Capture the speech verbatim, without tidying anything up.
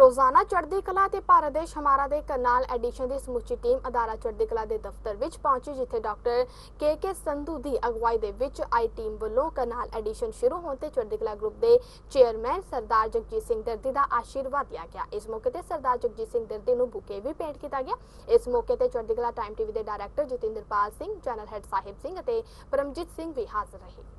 ਰੋਜ਼ਾਨਾ ਚੜ੍ਹਦੀ ਕਲਾ ਤੇ ਭਾਰਤ ਦੇਸ਼ ਹਮਾਰਾ ਦੇ ਕਰਨਾਲ ਐਡੀਸ਼ਨ ਦੀ ਸਮੁੱਚੀ ਟੀਮ ਅਦਾਰਾ ਚੜ੍ਹਦੀ ਕਲਾ ਦੇ ਦਫ਼ਤਰ ਵਿੱਚ ਪਹੁੰਚੀ, ਜਿੱਥੇ ਡਾਕਟਰ ਕੇ ਕੇ ਸੰਧੂ ਦੀ ਅਗਵਾਈ ਦੇ ਵਿੱਚ ਆਈ ਟੀਮ ਵੱਲੋਂ ਕਰਨਾਲ ਐਡੀਸ਼ਨ ਸ਼ੁਰੂ ਹੋਣ ਤੇ ਚੜ੍ਹਦੀ ਕਲਾ ਗਰੁੱਪ ਦੇ ਚੇਅਰਮੈਨ ਸਰਦਾਰ ਜਗਜੀਤ ਸਿੰਘ ਦਰਦੀ ਦਾ ਆਸ਼ੀਰਵਾਦ ਲਿਆ ਗਿਆ। ਇਸ ਮੌਕੇ ਤੇ ਸਰਦਾਰ ਜਗਜੀਤ ਸਿੰਘ ਦਰਦੀ ਨੂੰ ਬੁਕੇ ਵੀ ਭੇਂਟ ਕੀਤਾ ਗਿਆ। ਇਸ ਮੌਕੇ ਤੇ ਚੜ੍ਹਦੀ ਕਲਾ ਟਾਈਮ ਟੀਵੀ ਦੇ director Jatinderpal Singh, general head Sahib Singh ਅਤੇ ਪਰਮਜੀਤ ਸਿੰਘ ਵੀ ਹਾਜ਼ਰ ਰਹੇ।